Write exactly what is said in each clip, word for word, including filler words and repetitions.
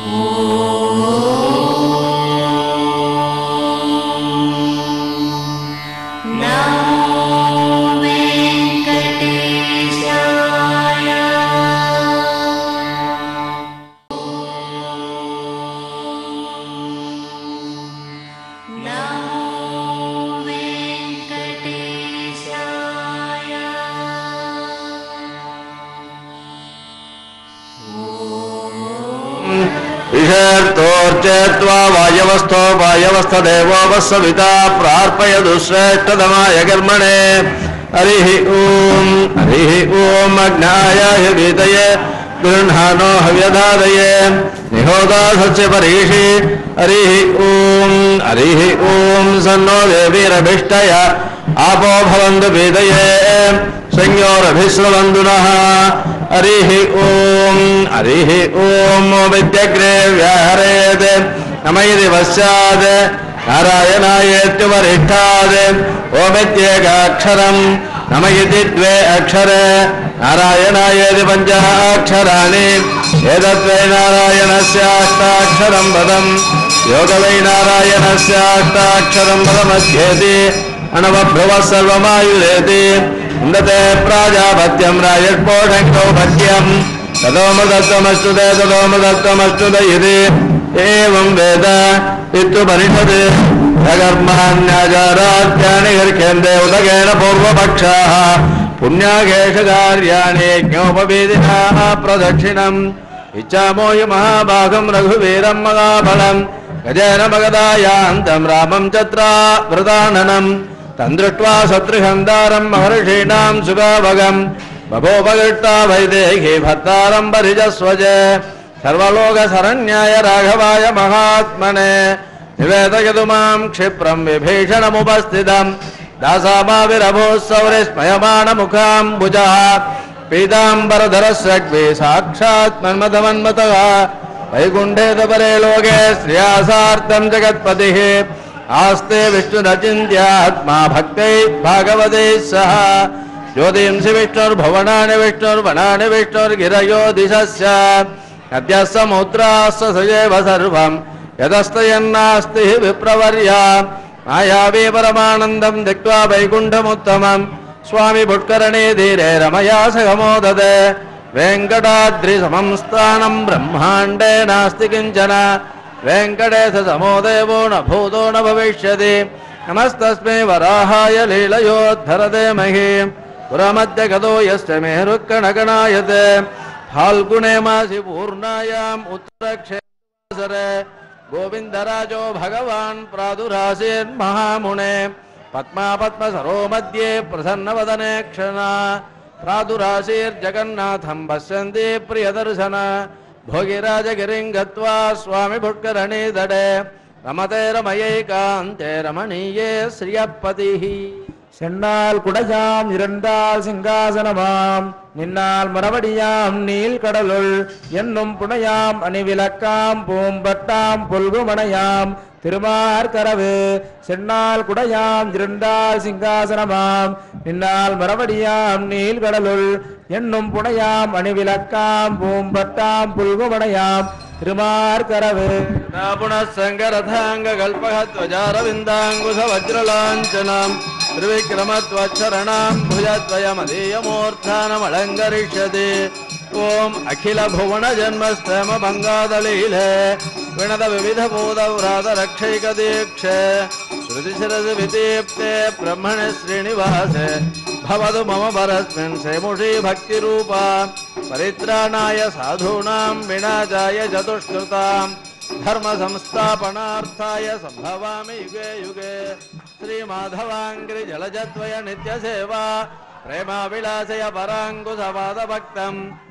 विषर्तोर्चेत्वा वायवस्थो वायवस्थदेवो वस्सविता प्रार्पयतु श्रेष्ठतमाय कर्मणे हरिः ॐ हरिः ॐ अग्नाय वीतये गृह्णानो हव्यधादये निहोदा सस्य परीषि हरिः ॐ हरिः ॐ सन्नो देवीरभिष्टय आपो भवन्तु वीतये संयोरभिस्रवन्तुनः हरिः ॐ हरिः ॐ विद्यग्रे व्याहरेत् नमयति पश्चात् नारायणायेत्युपरिष्ठात् ओमित्येकाक्षरम् नमयति द्वे अक्षरे नारायणायेति पञ्चाक्षराणि एतद्वै नारायणस्याष्टाक्षरं पदम् योगवै नारायणस्याष्टाक्षरं पदमध्येति अनवभ्रुवः सर्वमायुरेति उन्नते प्राजापत्यं राजस्पोषङ्गौपत्यं तदोमदत्तमस्तुते तदोमदत्तमस्तुते इति एवं वेद इत्युपनिषत् कर्माण्याचाराद्यानि गर्ह्यन्ते उदकेन पूर्वपक्षाः पुण्याकेशकार्याणि ज्ञोपवेदिनाः प्रदक्षिणम् इच्छामो हि महाभागं रघुवीरं महाबलं गजेन मगधायान्तं रामं चत्रावृताननम् तन्द्रष्ट्वा शत्रुहन्तारं महर्षीणां सुगावगं बभोपगृष्टा वैदेही भर्तारं परिजस्वज सर्वलोकशरण्याय राघवाय महात्मने निवेदयतु मां क्षिप्रं विभीषणमुपस्थितं दासामाविरभूः सौरिस्मयमाणमुखाम्बुजः पीताम्बरधरस्रग्वे साक्षात् मन्मथमन्मतः वैकुण्ठे तपरे लोके श्रेयासार्थं जगत्पतिः आस्ते विष्णुरचिन्त्यात्मा भक्तै भागवते सह ज्योतिंसि विष्णुर्भुवनानि विष्णुर्वनानि विष्णुर्गिरयो दिशस्य नद्यः समुद्राश्च सजेव सर्वं यतस्तयन्नास्ति विप्रवर्या मायावी परमानन्दं दिक्त्वा वैकुण्ठमुत्तमं स्वामी पुष्करणे धीरे रमया सगमोदते वेङ्कटाद्रिसमं स्थानं ब्रह्माण्डे नास्ति किञ्चन वेंकटेश समो देवो न भूतो न भविष्यति नमस्तस्मै वराहाय लीलयोद्धरते महीं पुरमद्य गतो यस्य मेरुक्कणगणायते फाल्गुणे मासि पूर्णायाम् उत्तरक्षेत्रे गोविन्दराजो भगवान् प्रादुरासीन्महामुने पद्मापद्मसरो मध्ये प्रसन्नवदने क्षणा प्रादुरासीर्जगन्नाथं पश्यन्ति प्रियदर्शन भोगिराजगिरिं गत्वा स्वामी पुष्करणे दडे रमते रमयैकान्ते रमणीये श्रियपतिः சென்னால் குடஜாம் இரண்டால் சிங்காசனமாம் நின்னால் மரவடியாம் நீல் கடலுள் என்னும் புனையாம் அணிவிலக்காம் பூம்பட்டாம் புல்குமணையாம் திருமார்கரவு சென்னால் குடையாம் இரண்டால் சிங்காசனமாம் நின்னால் மரவடியாம் நீல் கடலுள் என்னும் புனையாம் அணிவிலக்காம் பூம்பட்டாம் புல்குமணையாம் திருமார்கரவு புனசங்கரதாங்க கல்பகத்வஜாரவிந்தாங்குச வஜ்ரலாஞ்சனம் त्रिविक्रमत्वच्छरणां भुजद्वयमधीयमूर्धानमलङ्करिष्यति ओम अखिल भुवन जन्मस्तम बंगादलीले विणद विविध बोधव्रात रक्षैक दीक्षे श्रुतिशिरसि विदीप्ते ब्रह्मणे श्रीनिवासे भवतु मम परस्मिन् सेमुषी भक्तिरूपा परित्राणाय साधूनां विनाशाय चतुष्कृतां धर्म संस्थापनार्थाय संभवामि युगे युगे श्रीमाधवांग्रि जलजद्वय नित्य सेवा प्रेमाविलासय परांकुशपाद भक्तं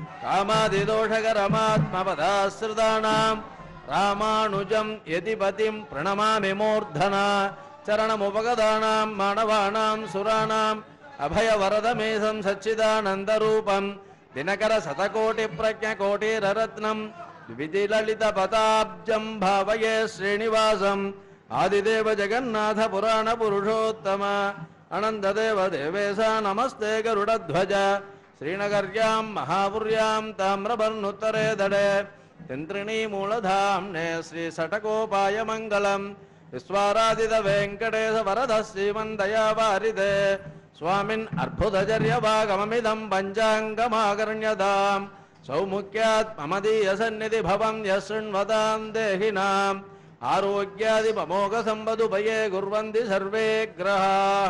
कामादिदोषकरमात्मपदाश्रितानां रामानुजं यतिपतिं प्रणमामि मूर्धना चरणमुपगतानां मानवानां सुराणाम् अभयवरदमेशं सच्चिदानन्दरूपं दिनकर शतकोटिप्रज्ञकोटिररत्नं विविधिललितपदाब्जं भावये श्रीनिवासम् आदिदेव जगन्नाथ पुराण पुरुषोत्तम अनन्तदेव देवेश नमस्ते गरुडध्वज श्रीनगर्यां महापुर्यां ताम्रपर्णुत्तरे दडे तिन्त्रिणी मूलधाम्ने श्रीषटकोपाय मङ्गलम् विश्वाराधित वेङ्कटेश वरद श्रीमन्दयावारिदे स्वामिन् अर्भुतचर्यभागममिदं पञ्चाङ्गमाकर्ण्यताम् सौमुख्यात् ममदीयसन्निधि भवं यशृण्वतां देहिनाम् आरोग्यादिपमोघसम्पदुभये कुर्वन्ति सर्वे ग्रहाः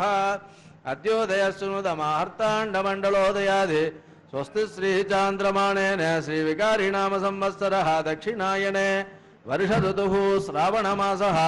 अद्योदयस्नुतमार्ताण्डमण्डलोदयादि स्वस्ति श्रीचान्द्रमाणेन श्रीविकारिणाम संवत्सरः दक्षिणायने वर्षऋतुः श्रावणमासः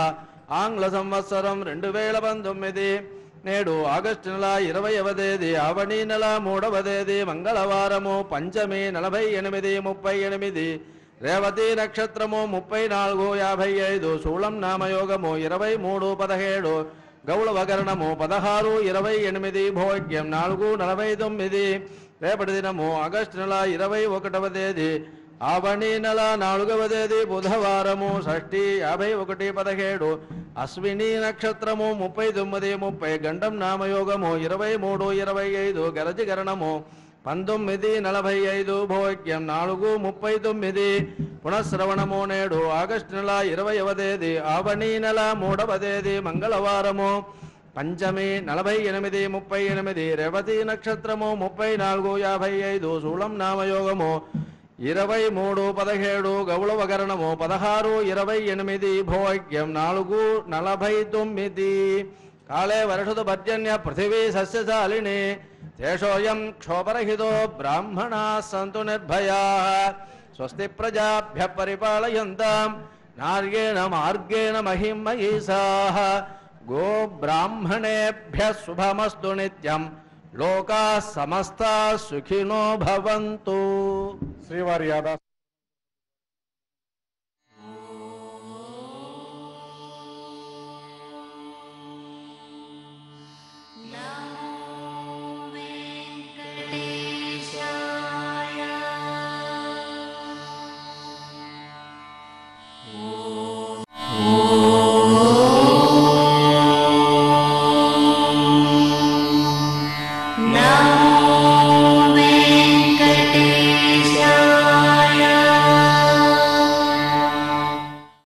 ఆంగ్ల రెండు వేల పంతొమ్మిది నేడు ఆగస్టు నెల ఇరవైవ తేదీ ఆవణి నెల మూడవ తేదీ మంగళవారము పంచమి నలభై ఎనిమిది ముప్పై ఎనిమిది రేవతి నక్షత్రము ముప్పై నాలుగు యాభై ఐదు శూలం నామయోగము ఇరవై మూడు పదిహేడు గౌళవకరణము పదహారు ఇరవై ఎనిమిది భోగ్యం నాలుగు నలభై తొమ్మిది రేపటి దినము ఆగస్టు నెల ఇరవై ఒకటవ తేదీ ఆవణి నెల నాలుగవ తేదీ బుధవారము షష్ఠి యాభై ఒకటి పదిహేడు అశ్విని నక్షత్రము ముప్పై తొమ్మిది ముప్పై గండం నామయోగము ఇరవై మూడు ఇరవై ఐదు గరజికరణము పంతొమ్మిది నలభై ఐదు భోగ్యం నాలుగు ముప్పై తొమ్మిది పునఃశ్రవణము నేడు ఆగస్టు నెల ఇరవైవ తేదీ ఆవణి నెల మూడవ తేదీ మంగళవారము పంచమి నలభై ఎనిమిది ముప్పై ఎనిమిది రేవతి నక్షత్రము ముప్పై నాలుగు యాభై ఐదు శూలం నామయోగము ఇరవై మూడు పదిహేడు గౌళవకరణము పదహారు ఇరవై ఎనిమిది భోగ్యం నాలుగు నలభై తొమ్మిది కాళే వర్షతు పర్జన్య పృథివీ సస్యశాలిని తేషోయం క్షోభరహితో బ్రాహ్మణా సంతు నిర్భయా స్వస్తి ప్రజాభ్య పరిపాలయంతాం నార్యేణ మార్గేణ మహిమయీసాః గో బ్రాహ్మణేభ్య శుభమస్తు నిత్యం లోకా సమస్తా సుఖినో భవంతు. శ్రీవారి యాదా Now